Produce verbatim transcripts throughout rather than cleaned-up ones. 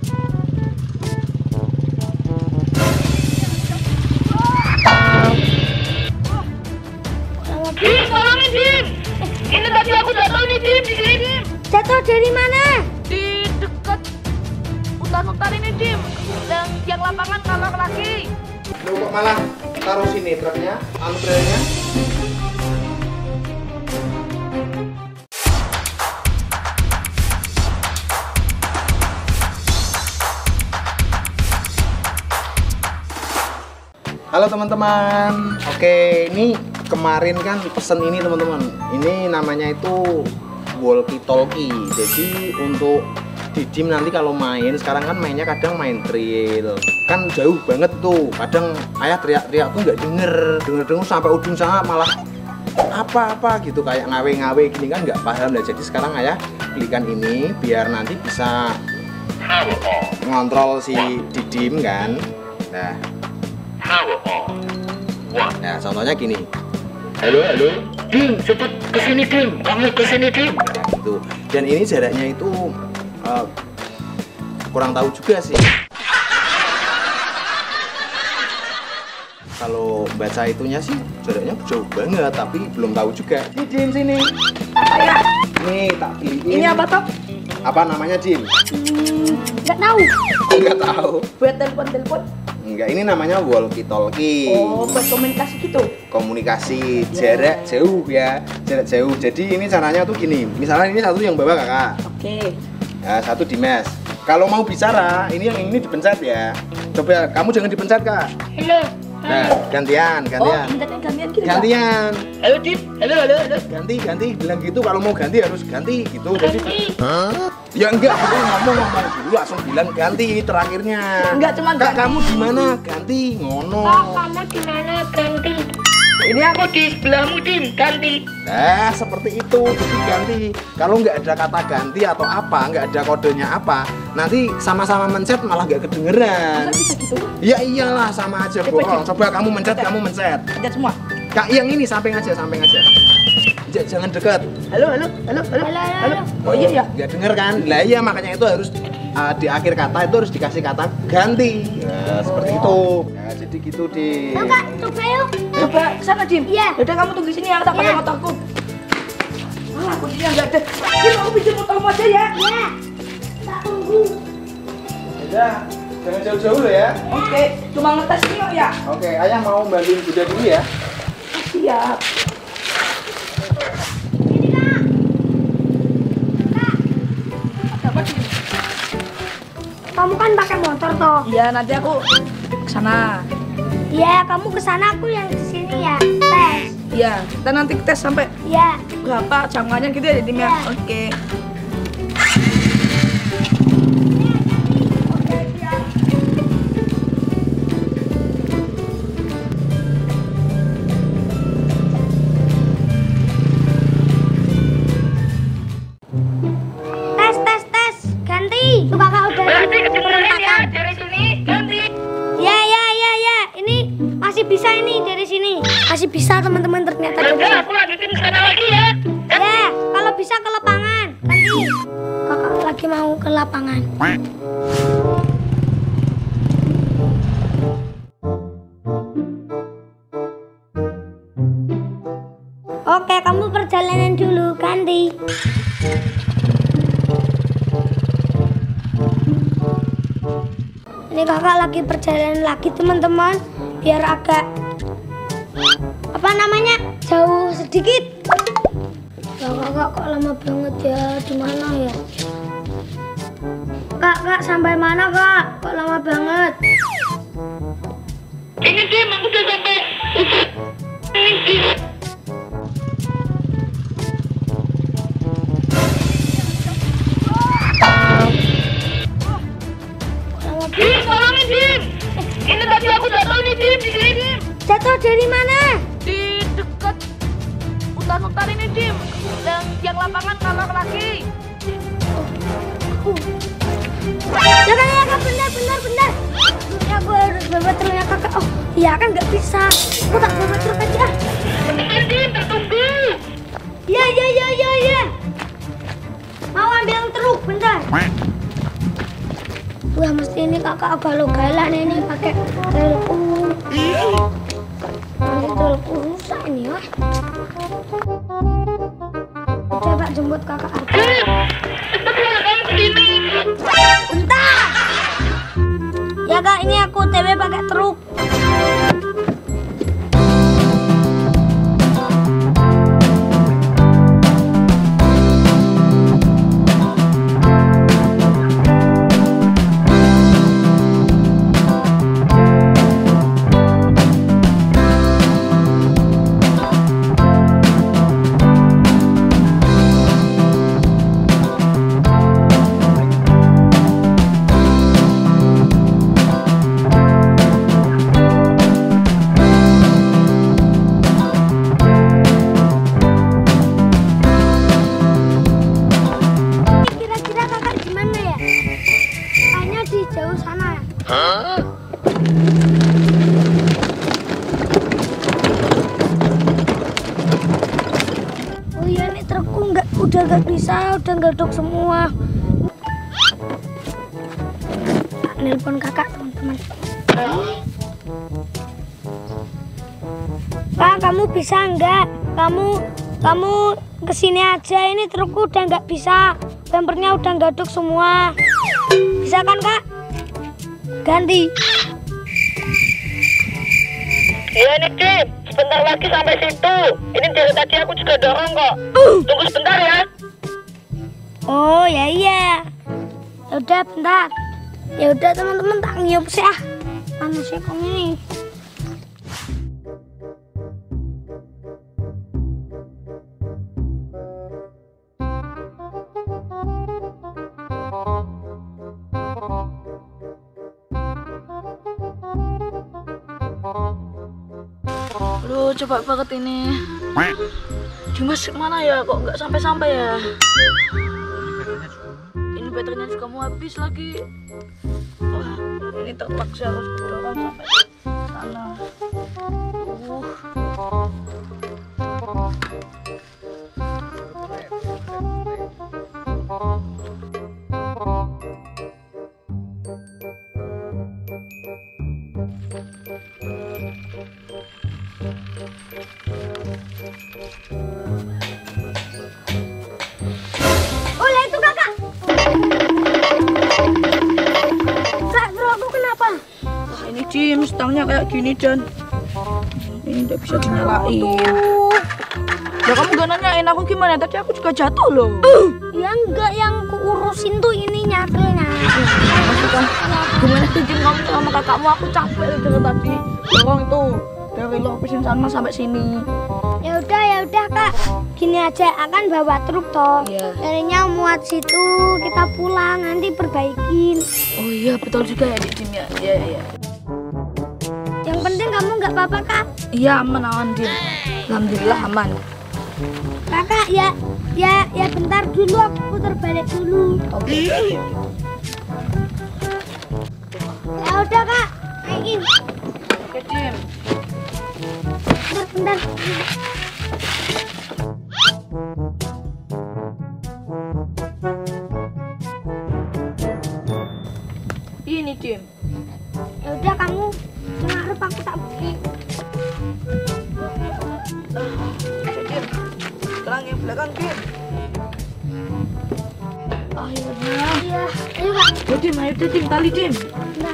Dim, tolongin Dim. Ini tadi aku jatuh nih Dim, di sini Dim. Jatuh dari mana? Di dekat hutan-hutan ini Dim. Yang yang lapangan kamar lagi. Lu kok malah taruh sini truknya, antrenya? Halo teman-teman. Oke, ini kemarin kan pesen ini teman-teman. Ini namanya itu walkie talkie. Jadi untuk Didim nanti kalau main, sekarang kan mainnya kadang main trail, kan jauh banget tuh. Kadang ayah teriak-teriak tuh nggak denger, denger-denger sampai ujung sana malah apa-apa gitu, kayak ngawe-ngawe gini kan nggak paham lah. Jadi sekarang ayah belikan ini biar nanti bisa ngontrol si Didim kan. Nah, nah contohnya gini. Halo, halo. Dim, cepet kesini Dim, kamu kesini Dim. Nah, gitu. Dan ini jaraknya itu uh, kurang tahu juga sih. Kalau baca itunya sih jaraknya jauh banget, tapi belum tahu juga. Nih Dim sini. Ayah. Nih tak beliin. Ini apa toh? Apa namanya Dim? Hmm, nggak tahu. Nggak tahu. Buat telepon-telepon. Enggak, ini namanya walkie talkie. Oh, buat komunikasi gitu. Komunikasi jarak jauh ya, jarak jauh. Jadi ini caranya tuh gini. Misalnya ini satu yang bawa kakak. Oke. Nah, satu di mes. Kalau mau bicara, ini yang ini dipencet ya. Coba kamu jangan dipencet kak. Halo. Nah, gantian, Oh, gantian. mintatnya gantian gitu. Gantian. Halo Dim. Halo, halo, halo. Ganti, ganti. Bilang gitu. Kalau mau ganti harus ganti gitu. Jadi, Ganti. hah? Ya enggak. Aku ngomong ngomong dulu langsung bilang ganti terakhirnya. Enggak cuma Kak, ganti. kamu di mana? Ganti, ngono. Oh, kamu di mana? Ganti. Ini aku di sebelahmu Dim, ganti. Nah, seperti itu, jadi ganti. Kalau nggak ada kata ganti atau apa, nggak ada kodenya apa, nanti sama-sama mencet malah nggak kedengeran. Masa bisa gitu? Ya iyalah, sama aja bohong. Coba kamu mencet, kamu mencet. Aja semua. Kak, yang ini samping aja, samping aja. J- jangan dekat. Halo, halo, halo, halo. Halo, halo. Oh iya ya. Nggak denger kan? Lah iya, makanya itu harus uh, di akhir kata itu harus dikasih kata ganti. Nah, seperti itu. Nah, jadi gitu di. Kak, coba yuk. Coba kesana Dim. Iya. Yaudah kamu tunggu sini ya, tak pakai motorku. Ah, kuncinya nggak ada. Dim, aku pinjam motormu aja ya. Iya. Tak tunggu. Udah, jangan jauh-jauh loh ya. Oke, cuma ngetes ini kok ya. Oke, ayah mau bantuin Bunda dulu ya. Siap. Kamu kan pakai motor toh? Iya, nanti aku ke sana. Iya, kamu ke sana, aku yang di sini ya. Tes. Iya, kita nanti tes sampai Iya. berapa jangkauannya gitu ya Dim ya. Iya. Oke. Tes, tes, tes. Ganti. Tuh kakak udah. Berarti kedengeran ya dari sini, ganti. Ya, ya, ya, ya. Ini masih bisa ini dari sini. Masih bisa teman-teman ternyata. Udah, aku lanjutin sana lagi ya. Ya, kalau bisa ke lapangan. Ganti. Kakak lagi mau ke lapangan. Oke, kamu perjalanan dulu. Ganti. Ini kakak lagi perjalanan lagi teman-teman, biar agak apa namanya jauh sedikit. Ya kakak kok lama banget ya, di mana ya? Kak, kak sampai mana kak? Kok lama banget? Ini Dim, aku udah sampai. Ini Dim. Dim, tolongin Dim. Ini tadi aku jatuh nih Dim, di sini Dim. Jatuh dari mana? Di dekat hutan-hutan ini Dim. Yang yang lapangan kamar lagi. Ya kan ya kak, benar benar benar. Ya aku harus bawa truknya kakak. Oh iya kan nggak bisa. Aku tak bawa truk aja. Bentar Dim, tertunggu. Ya ya ya ya ya. Mau ambil truk bentar. Wah, mesti ini kakak galau-galan ini pakai relku. Nanti relku rusak ini, wah. Udah Pak, jemput kakak aja. Bentar. Ya kak, ini aku T W pakai truk. Udah gak bisa, udah nggak semua. Nelpon kakak teman-teman. Kak, kamu bisa nggak? Kamu kamu kesini aja, ini trukku udah nggak bisa. Bempernya udah nggak semua. Bisa kan kak? Ganti. Iya nih Kim, sebentar lagi sampai situ. Ini dari tadi aku juga dorong kok. Tunggu sebentar ya. Oh ya iya. Ya udah bentar. Ya udah teman-teman, tak ngiup sih ah. Panas sih kok ini. Aduh, coba banget ini. Dimas mana ya? Kok nggak sampai-sampai ya? Ini baterainya juga mau habis lagi. Wah, ini terpaksa harus dorong sampai sana. Uh. Oleh itu kakak. Kak, bro, aku kenapa? Wah, ini Jim, stangnya kayak gini dan ini nggak bisa dinyalain. Ya kamu gak nanyain aku gimana? Tadi aku juga jatuh loh. Ya enggak, yang kuurusin tuh ini nyatelnya. Maksudnya gimana sih Jim, kamu sama kakakmu? Aku capek dari tadi dorong itu dari lokasi sana sampai sini. Ya udah, ya udah kak. Gini aja, akan bawa truk toh. Iya. Jadinya muat situ, kita pulang nanti perbaikin. Oh iya, betul juga ya Jim ya. Iya iya. Yang penting kamu nggak apa-apa kak. Iya, aman aman Jim. Alhamdulillah aman. Kakak ya, ya, ya bentar dulu, aku putar balik dulu. Oke. Ya udah kak, naikin. Oke Jim. Bentar, bentar. Ini Jim. Ya udah kamu sengaruh aku tak beli. Oke Jim. Sekarang yang belakang Jim. Akhirnya. Iya, ayo kak. Ayo Jim, ayo deh, Jim, tali Jim. Bentar.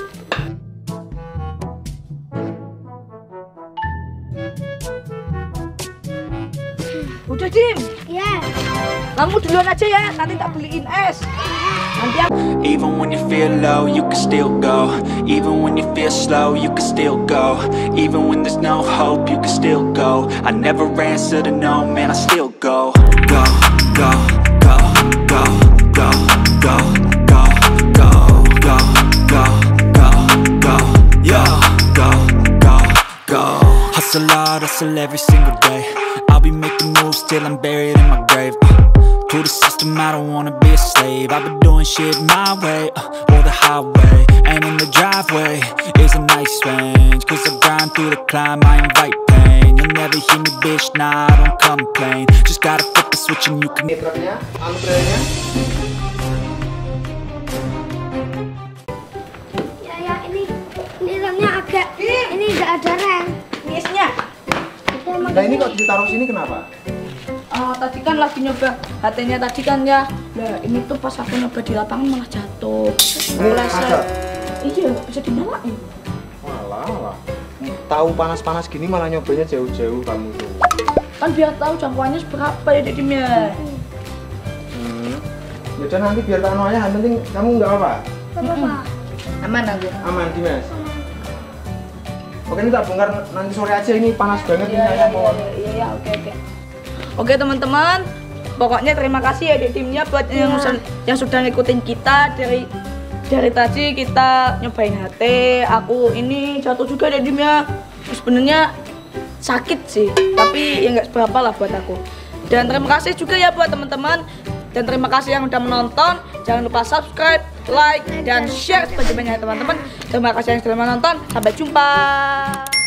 Udah Jim. Iya. Kamu duluan aja ya, nanti tak beliin es. Nanti aku. Even when you feel low, you can still go. Even when you feel slow, you can still go. Even when there's no hope, you can still go. I never answer to no, man, I still go. Go, go, go, go, go, go, go, go, go, go, go, go, yo, go, go, go. Hustle hard, hustle every single day. I'll be making moves till I'm buried in my grave. uh, To the system, I don't wanna be a slave. I've been doing shit my way, uh, or the highway. And in the driveway is a nice range. Cause I grind through the climb, I invite pain. You'll never hear me, bitch, nah, I don't complain. Just gotta flip the switch and you can. Ini truknya, anu trailernya. Nah ini kok ditaruh sini kenapa? Ah, tadi kan lagi nyoba H T-nya tadi kan ya. Nah, ini tuh pas aku nyoba di lapangan malah jatuh. Mulai Ada? Iya, bisa dinyalain. Walah, walah. Tahu panas-panas gini malah nyobanya jauh-jauh kamu tuh. Kan biar tahu jangkauannya seberapa ya Dimnya. Hmm. Yaudah nanti biar tak anu aja, yang penting kamu nggak apa-apa? Apa-apa. Aman aku. Aman, Dimas. Oke, ini tak bongkar nanti sore aja, ini panas banget ini saya mau. Iya, iya, oke, oke. Oke teman-teman, pokoknya terima kasih ya di timnya buat yang, yang sudah ngikutin kita dari dari tadi kita nyobain H T. Aku ini jatuh juga di timnya. Sebenarnya sakit sih, tapi ya nggak seberapa lah buat aku. Dan terima kasih juga ya buat teman-teman. Dan terima kasih yang udah menonton. Jangan lupa subscribe, like, dan share sebanyak-banyaknya teman-teman. Terima kasih yang sudah menonton. Sampai jumpa.